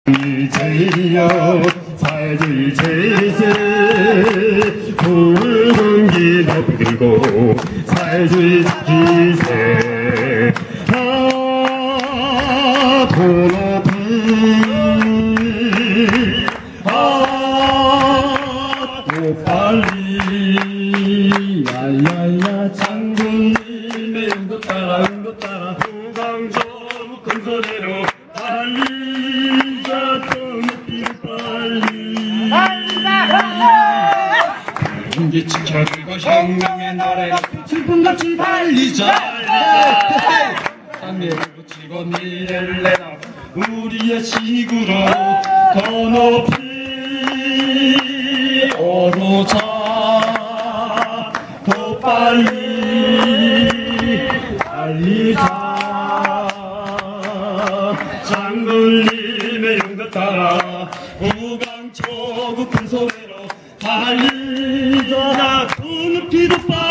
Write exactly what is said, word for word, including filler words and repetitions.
제여 사회주의 제세 붉은 길 높이 들고 사회주의 기세 아 도높이 아또 빨리 야야야 장군님의 응도 따라 응도 따라 후광조 큰 소리로 달리자 떠나길 빨리 경기 지켜들고 혁명의 노래가 슬픔같이 달리자 땅에 붙이고 미래를 내다 우리의 시구로 더 높이 오르자 더 빨리 달리자 장군님의 영도 따라 우강초구 큰 소리로 달리자 더 높이도 빨리